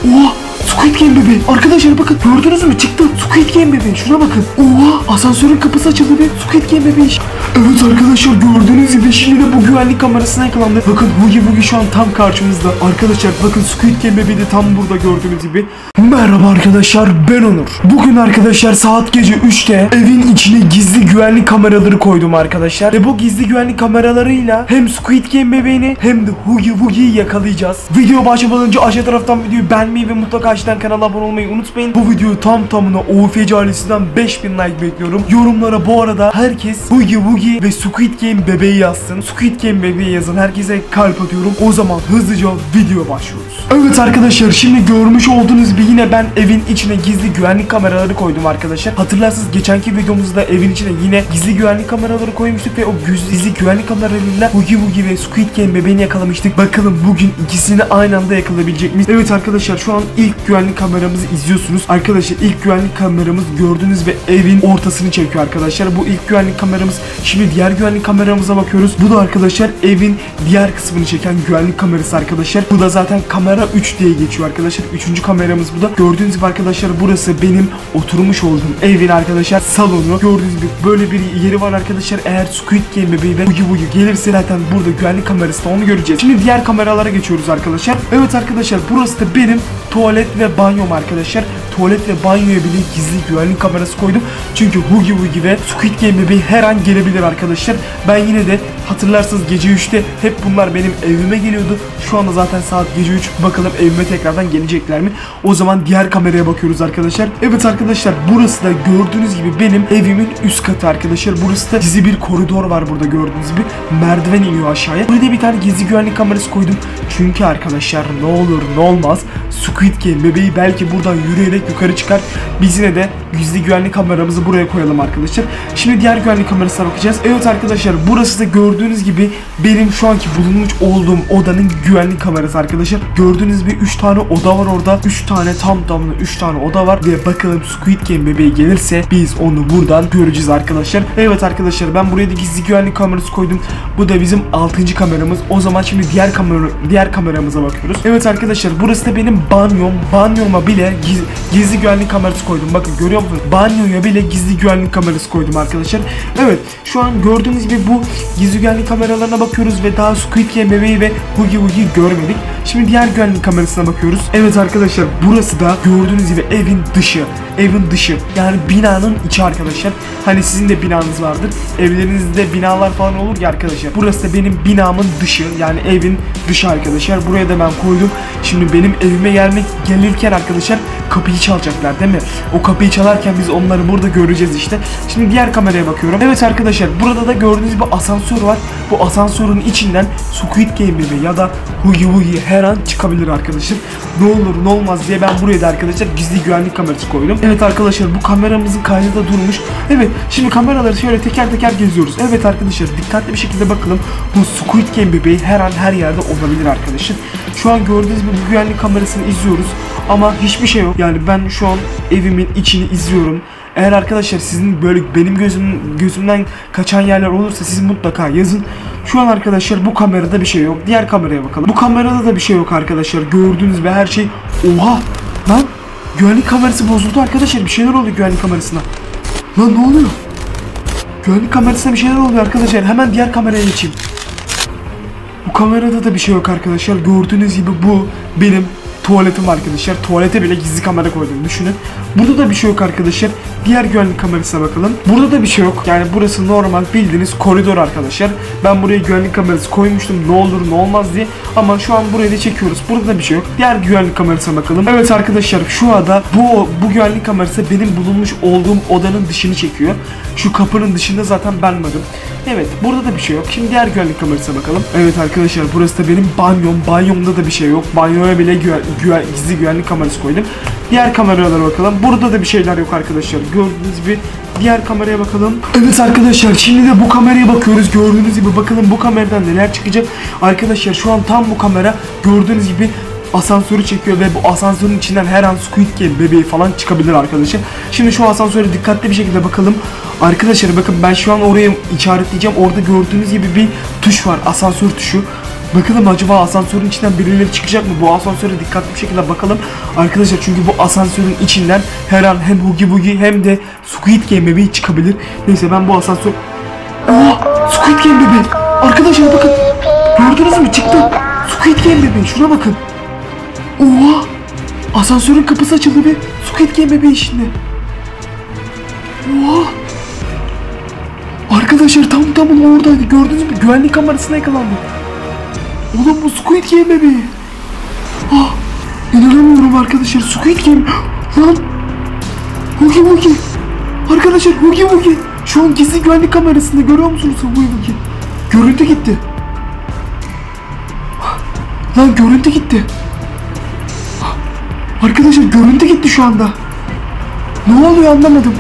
Oha! Squid Game bebeği. Arkadaşlar bakın, gördünüz mü? Çıktı. Squid Game bebeği. Şuna bakın. Oha! Asansörün kapısı açıldı ve Squid Game bebeği. Evet arkadaşlar, gördüğünüz gibi şimdi de bu güvenlik kamerasına yakalandı. Bakın Hugi Bugi şu an tam karşımızda. Arkadaşlar bakın, Squid Game bebeği de tam burada gördüğünüz gibi. Merhaba arkadaşlar, ben Onur. Bugün arkadaşlar saat gece 3'te evin içine gizli güvenlik kameraları koydum arkadaşlar. Ve bu gizli güvenlik kameralarıyla hem Squid Game bebeğini hem de Hugi Bugi'yi yakalayacağız. Video başlamadan önce aşağı taraftan videoyu beğenmeyi ve mutlaka aşağıdan kanala abone olmayı unutmayın. Bu videoyu tam tamına OFC ailesinden 5000 like bekliyorum. Yorumlara bu arada herkes Hugi Bugi ve Squid Game bebeği yazsın. Squid Game bebeği yazın. Herkese kalp atıyorum. O zaman hızlıca video başlıyoruz. Evet arkadaşlar, şimdi görmüş olduğunuz gibi yine ben evin içine gizli güvenlik kameraları koydum arkadaşlar. Hatırlarsınız, geçenki videomuzda evin içine yine gizli güvenlik kameraları koymuştuk ve o gizli güvenlik kameralarıyla Hugi Bugi ve Squid Game bebeğini yakalamıştık. Bakalım bugün ikisini aynı anda yakalayabilecek miyiz? Evet arkadaşlar, şu an ilk güvenlik kameramızı izliyorsunuz. Arkadaşlar ilk güvenlik kameramız gördüğünüz ve evin ortasını çekiyor arkadaşlar. Bu ilk güvenlik kameramız. Şimdi diğer güvenlik kameramıza bakıyoruz. Bu da arkadaşlar evin diğer kısmını çeken güvenlik kamerası arkadaşlar. Bu da zaten kamera 3 diye geçiyor arkadaşlar. Üçüncü kameramız bu da. Gördüğünüz gibi arkadaşlar, burası benim oturmuş olduğum evin arkadaşlar salonu. Gördüğünüz gibi böyle bir yeri var arkadaşlar. Eğer Squid Game bebeği ve Hugi Bugi gelirse zaten burada güvenlik kamerası da, onu göreceğiz. Şimdi diğer kameralara geçiyoruz arkadaşlar. Evet arkadaşlar, burası da benim tuvalet ve banyom arkadaşlar. Tuvalet ve banyoya bile gizli güvenlik kamerası koydum. Çünkü Hugi Bugi ve Squid Game bebeği her an gelebilir arkadaşlar. Ben yine de hatırlarsınız gece 3'te hep bunlar benim evime geliyordu. Şu anda zaten saat gece 3. Bakalım evime tekrardan gelecekler mi? O zaman diğer kameraya bakıyoruz arkadaşlar. Evet arkadaşlar, burası da gördüğünüz gibi benim evimin üst katı arkadaşlar. Burası da gizli bir koridor var burada gördüğünüz gibi. Merdiven iniyor aşağıya. Buraya da bir tane gizli güvenlik kamerası koydum. Çünkü arkadaşlar ne olur ne olmaz, Squid Game bebeği belki buradan yürüyerek yukarı çıkar. Biz yine de gizli güvenlik kameramızı buraya koyalım arkadaşlar. Şimdi diğer güvenlik kamerasına bakacağız. Evet arkadaşlar, burası da gördüğünüz gibi benim şu anki bulunmuş olduğum odanın güvenlik kamerası arkadaşlar. Gördüğünüz gibi 3 tane oda var orada. 3 tane tam tamına 3 tane oda var ve bakalım Squid Game bebeği gelirse biz onu buradan göreceğiz arkadaşlar. Evet arkadaşlar, ben buraya da gizli güvenlik kamerası koydum. Bu da bizim 6. kameramız. O zaman şimdi diğer kameramıza bakıyoruz. Evet arkadaşlar, burası da benim banyom. Banyoma bile gizli güvenlik kamerası koydum. Bakın görüyor musunuz? Banyoya bile gizli güvenlik kamerası koydum arkadaşlar. Evet, şu an gördüğünüz gibi bu gizli güvenlik kameralarına bakıyoruz ve daha Squid Game bebeği ve Hugi Bugi'yi görmedik. Şimdi diğer güvenlik kamerasına bakıyoruz. Evet arkadaşlar, burası da gördüğünüz gibi evin dışı. Evin dışı. Yani binanın içi arkadaşlar. Hani sizin de binanız vardır. Evlerinizde binalar falan olur ya arkadaşlar. Burası da benim binamın dışı. Yani evin dışı arkadaşlar. Buraya da ben koydum. Şimdi benim evime gelirken arkadaşlar kapıyı çalacaklar değil mi? O kapıyı çalarken biz onları burada göreceğiz işte. Şimdi diğer kameraya bakıyorum. Evet arkadaşlar, burada da gördüğünüz gibi asansör var. Bu asansörün içinden Squid Game bebeği ya da Hugi Bugi her an çıkabilir arkadaşlar. Ne olur ne olmaz diye ben buraya da arkadaşlar gizli güvenlik kamerası koydum. Evet arkadaşlar, bu kameramızın kaydı da durmuş. Evet, şimdi kameraları şöyle teker teker geziyoruz. Evet arkadaşlar, dikkatli bir şekilde bakalım. Bu Squid Game bebeği her an her yerde olabilir arkadaşlar. Şu an gördüğünüz gibi bu güvenlik kamerasını izliyoruz. Ama hiçbir şey yok. Yani ben şu an evimin içini izliyorum. Eğer arkadaşlar sizin böyle benim gözümden kaçan yerler olursa siz mutlaka yazın. Şu an arkadaşlar bu kamerada bir şey yok. Diğer kameraya bakalım. Bu kamerada da bir şey yok arkadaşlar. Gördüğünüz gibi her şey... Oha! Lan! Güvenlik kamerası bozuldu arkadaşlar. Bir şeyler oluyor güvenlik kamerasına. Lan ne oluyor? Güvenlik kamerasına bir şeyler oluyor arkadaşlar. Hemen diğer kameraya geçeyim. Bu kamerada da bir şey yok arkadaşlar. Gördüğünüz gibi bu benim tuvaletim arkadaşlar. Tuvalete bile gizli kamera koydum, düşünün. Burada da bir şey yok arkadaşlar. Diğer güvenlik kamerasına bakalım. Burada da bir şey yok. Yani burası normal bildiğiniz koridor arkadaşlar. Ben buraya güvenlik kamerası koymuştum ne olur ne olmaz diye. Ama şu an burayı da çekiyoruz. Burada da bir şey yok. Diğer güvenlik kamerasına bakalım. Evet arkadaşlar, şu anda bu güvenlik kamerası benim bulunmuş olduğum odanın dışını çekiyor. Şu kapının dışında zaten ben varım. Evet, burada da bir şey yok. Şimdi diğer güvenlik kamerasına bakalım. Evet arkadaşlar, burası da benim banyom. Banyomda da bir şey yok. Banyoya bile gizli güvenlik kamerası koydum. Diğer kameralara bakalım. Burada da bir şeyler yok arkadaşlar. Gördüğünüz gibi diğer kameraya bakalım. Evet arkadaşlar, şimdi de bu kameraya bakıyoruz. Gördüğünüz gibi bakalım bu kameradan neler çıkacak. Arkadaşlar şu an tam bu kamera gördüğünüz gibi asansörü çekiyor ve bu asansörün içinden her an Squid Game bebeği falan çıkabilir arkadaşlar. Şimdi şu asansöre dikkatli bir şekilde bakalım. Arkadaşlar bakın, ben şu an oraya işaretleyeceğim. Orada gördüğünüz gibi bir tuş var, asansör tuşu. Bakalım acaba asansörün içinden birileri çıkacak mı? Bu asansöre dikkatli bir şekilde bakalım. Arkadaşlar çünkü bu asansörün içinden her an hem Hugi Bugi hem de Squid Game bebeği çıkabilir. Neyse ben bu asansör... Oha! Squid Game bebeği! Arkadaşlar bakın! Gördünüz mü? Çıktı! Squid Game bebeği! Şuna bakın! Oha! Asansörün kapısı açıldı ve Squid Game bebeği içinde. Oha! Arkadaşlar tam oradaydı. Gördünüz mü? Güvenlik kamerasına yakalandı. Oğlum bu Squid Game bebeği. Ah! İnanamıyorum arkadaşlar. Squid Game. Lan! Hugi Bugi. Arkadaşlar Hugi Bugi. Şu an gizli güvenlik kamerasında görüyor musunuz Hugi Bugi? Görüntü gitti. Lan görüntü gitti. Arkadaşlar görüntü gitti şu anda. Ne oluyor anlamadım.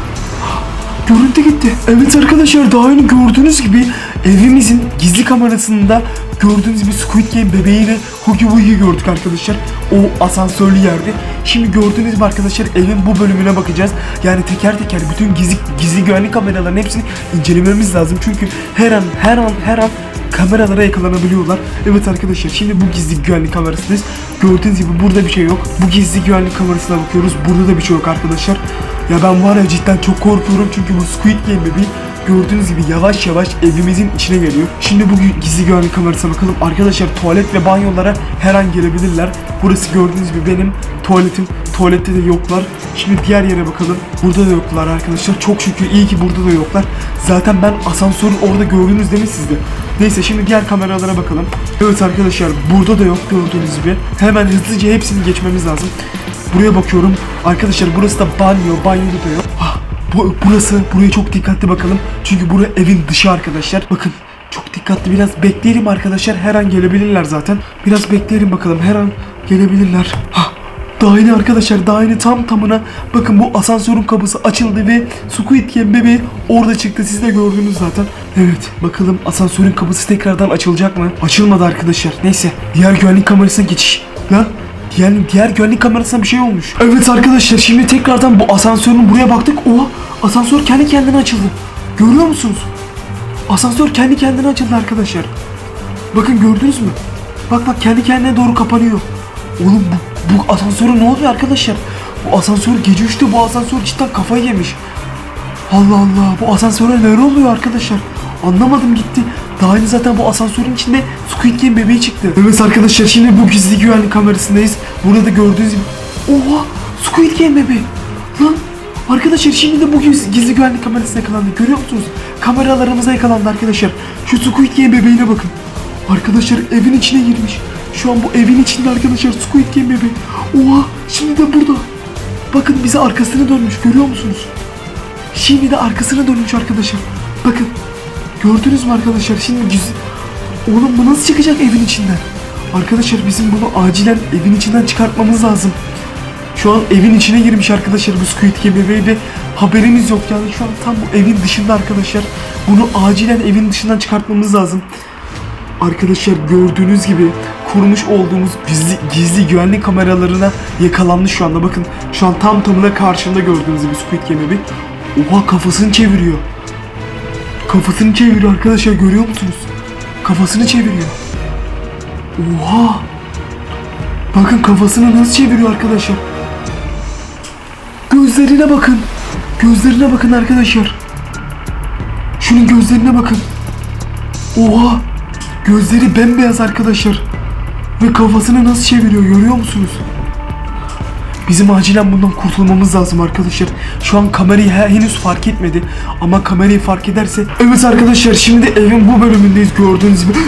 Görüntü gitti. Evet arkadaşlar daha önce gördüğünüz gibi evimizin gizli kamerasında gördüğünüz gibi Squid Game bebeğiyle Hugi Bugi'yi gördük arkadaşlar. O asansörlü yerde. Şimdi gördüğünüz gibi arkadaşlar evin bu bölümüne bakacağız. Yani teker teker bütün gizli güvenlik kameralarının hepsini incelememiz lazım. Çünkü her an kameralara yakalanabiliyorlar. Evet arkadaşlar şimdi bu gizli güvenlik kamerasındayız. Gördüğünüz gibi burada bir şey yok. Bu gizli güvenlik kamerasına bakıyoruz. Burada da bir şey yok arkadaşlar. Ya ben var ya cidden çok korkuyorum çünkü bu Squid Game bebeği gördüğünüz gibi yavaş yavaş evimizin içine geliyor. Şimdi bu gizli güvenlik kamerasına bakalım. Arkadaşlar tuvalet ve banyolara her an gelebilirler. Burası gördüğünüz gibi benim tuvaletim. Tuvalette de yoklar. Şimdi diğer yere bakalım. Burada da yoklar arkadaşlar. Çok şükür iyi ki burada da yoklar. Zaten ben asansörü orada gördünüz değil mi sizde? Neyse şimdi diğer kameralara bakalım. Evet arkadaşlar burada da yok gördüğünüz gibi. Hemen hızlıca hepsini geçmemiz lazım. Buraya bakıyorum. Arkadaşlar burası da banyo. Banyoda da yok. Buraya çok dikkatli bakalım. Çünkü burası evin dışı arkadaşlar. Bakın çok dikkatli biraz bekleyelim arkadaşlar. Her an gelebilirler zaten. Biraz bekleyelim bakalım. Her an gelebilirler. Daha yeni arkadaşlar daha yeni tam tamına bakın bu asansörün kapısı açıldı ve Squid Game bebeği orada çıktı. Siz de gördünüz zaten. Evet bakalım asansörün kapısı tekrardan açılacak mı? Açılmadı arkadaşlar. Neyse diğer güvenlik kamerasına geçiş. Lan yani diğer güvenlik kamerasına bir şey olmuş. Evet arkadaşlar şimdi tekrardan bu asansörün buraya baktık. Oha asansör kendi kendine açıldı. Görüyor musunuz? Asansör kendi kendine açıldı arkadaşlar. Bakın gördünüz mü? Bak kendi kendine doğru kapanıyor. Oğlum bu asansöre ne oluyor arkadaşlar? Bu asansör gece 3'te bu asansör cidden kafayı yemiş. Allah Allah bu asansöre neler oluyor arkadaşlar? Anlamadım gitti. Daha önce zaten bu asansörün içinde Squid Game bebeği çıktı. Evet arkadaşlar şimdi bu gizli güvenlik kamerasındayız. Burada gördüğünüz gibi. Oha Squid Game bebeği. Lan arkadaşlar şimdi de bu gizli güvenlik kamerasına yakalandı. Görüyor musunuz? Kameralarımıza yakalandı arkadaşlar. Şu Squid Game bebeğine bakın. Arkadaşlar evin içine girmiş. Şu an bu evin içinde arkadaşlar Squid Game bebeği. Oha şimdi de burada. Bakın bize arkasını dönmüş görüyor musunuz? Şimdi de arkasını dönmüş arkadaşlar. Bakın. Gördünüz mü arkadaşlar? Şimdi oğlum bu nasıl çıkacak evin içinden? Arkadaşlar bizim bunu acilen evin içinden çıkartmamız lazım. Şu an evin içine girmiş arkadaşlar bu Squid Game bebeği ve haberimiz yok yani şu an tam bu evin dışında arkadaşlar. Bunu acilen evin dışından çıkartmamız lazım. Arkadaşlar gördüğünüz gibi kurmuş olduğumuz gizli güvenlik kameralarına yakalanmış şu anda. Bakın şu an tam tamına karşımda gördüğünüz gibi Squid Game bebeği. Oha kafasını çeviriyor. Kafasını çeviriyor arkadaşlar görüyor musunuz? Kafasını çeviriyor. Oha. Bakın kafasını nasıl çeviriyor arkadaşlar. Gözlerine bakın. Gözlerine bakın arkadaşlar. Şunun gözlerine bakın. Oha. Gözleri bembeyaz arkadaşlar. Ve kafasını nasıl çeviriyor görüyor musunuz? Bizim acilen bundan kurtulmamız lazım arkadaşlar. Şu an kamerayı henüz fark etmedi. Ama kamerayı fark ederse... Evet arkadaşlar şimdi evin bu bölümündeyiz gördüğünüz gibi.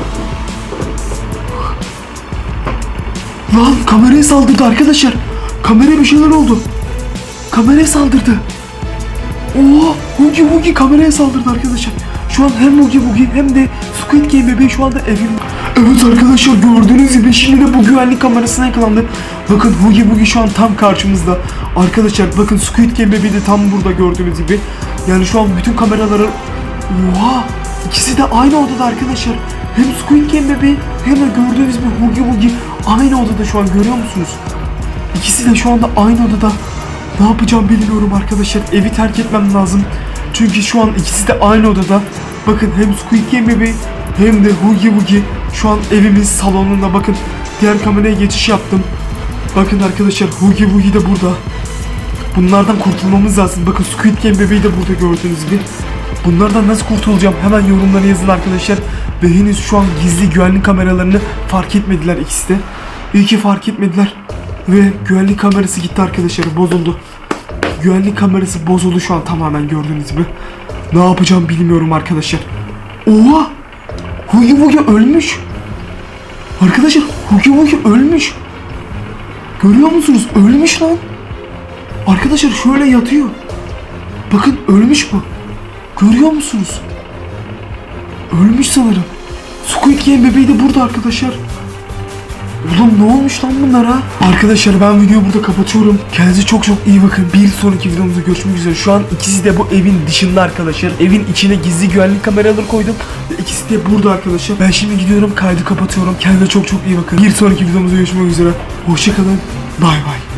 Lan kameraya saldırdı arkadaşlar. Kameraya bir şeyler oldu. Kameraya saldırdı. Oha Hugi Bugi kameraya saldırdı arkadaşlar. Şu an hem Hugi Bugi hem de Squid Game bebeği şu anda evin. Evet arkadaşlar gördüğünüz gibi şimdi de bu güvenlik kamerasına yakalandı. Bakın Hugi Bugi şu an tam karşımızda. Arkadaşlar bakın Squid Game bebeği de tam burada gördüğünüz gibi. Yani şu an bütün kameraları... Oha! İkisi de aynı odada arkadaşlar. Hem Squid Game bebeği hem de gördüğünüz gibi Hugi Bugi aynı odada şu an görüyor musunuz? İkisi de şu anda aynı odada. Ne yapacağım bilmiyorum arkadaşlar. Evi terk etmem lazım. Çünkü şu an ikisi de aynı odada. Bakın hem Squid Game bebeği hem de Hugi Wugi şu an evimin salonunda. Bakın diğer kameraya geçiş yaptım. Bakın arkadaşlar Hugi Wugi de burada. Bunlardan kurtulmamız lazım. Bakın Squid Game bebeği de burada gördüğünüz gibi. Bunlardan nasıl kurtulacağım? Hemen yorumlara yazın arkadaşlar. Ve henüz şu an gizli güvenlik kameralarını fark etmediler ikisi de. İyi ki fark etmediler. Ve güvenlik kamerası gitti arkadaşlar. Bozuldu. Güvenlik kamerası bozuldu şu an tamamen gördüğünüz gibi. Ne yapacağım bilmiyorum arkadaşlar. Oha! Hugi Wugi ölmüş. Arkadaşlar Hugi Wugi ölmüş. Görüyor musunuz? Ölmüş lan. Arkadaşlar şöyle yatıyor. Bakın ölmüş bu. Görüyor musunuz? Ölmüş sanırım. Squid Game bebeği de burada arkadaşlar. Oğlum ne olmuş lan bunlara? Arkadaşlar ben videoyu burada kapatıyorum. Kendinize çok çok iyi bakın. Bir sonraki videomuzda görüşmek üzere. Şu an ikisi de bu evin dışında arkadaşlar. Evin içine gizli güvenlik kameraları koydum. Ve ikisi de burada arkadaşlar. Ben şimdi gidiyorum, kaydı kapatıyorum. Kendinize çok çok iyi bakın. Bir sonraki videomuzda görüşmek üzere. Hoşçakalın. Bay bay.